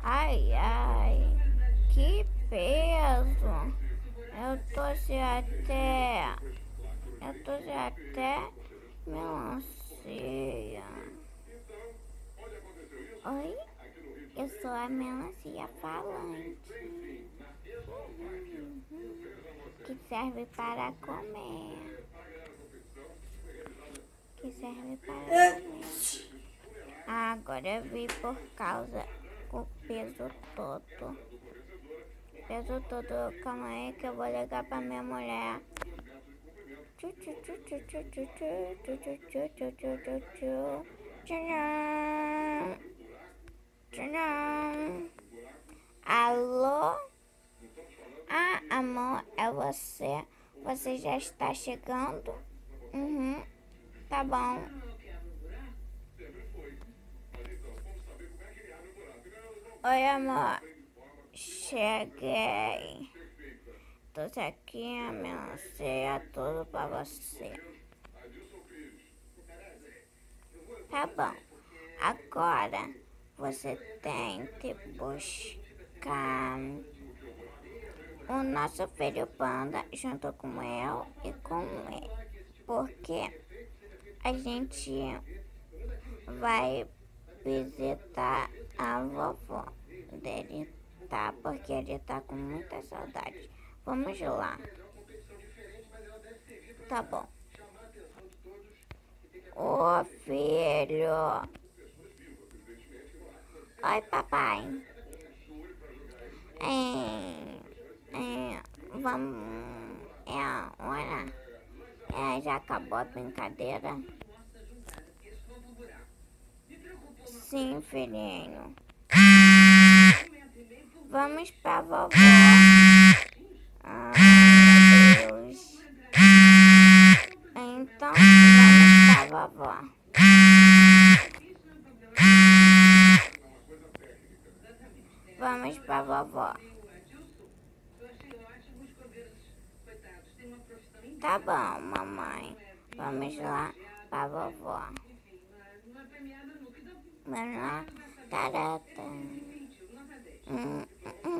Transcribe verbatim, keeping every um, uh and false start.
Ai, ai, que peso. Eu trouxe até, eu trouxe até melancia. Oi, eu sou a melancia falante, que serve para comer, que serve para comer. Agora eu vi por causa do peso todo. Peso todo, calma aí que eu vou ligar pra minha mulher. Alô? Ah, amor, é você? Você já está chegando? Uhum, tá bom. Oi, amor. Cheguei. Trouxe aqui a melancia, tudo pra você. Tá bom. Agora você tem que buscar o nosso filho Panda junto com eu e com ele. Porque a gente vai visitar a vovó dele, tá? Porque ele tá com muita saudade. Vamos lá. Tá bom. Ô, filho. Oi, papai. É, é, vamos... É a hora. É, já acabou a brincadeira? Sim, filhinho. Vamos pra vovó. Ai, meu Deus. Então, vamos pra vovó. Vamos pra vovó. Tá bom, mamãe. Vamos lá pra vovó. Vamos lá. Tarata. Hum, hum, hum.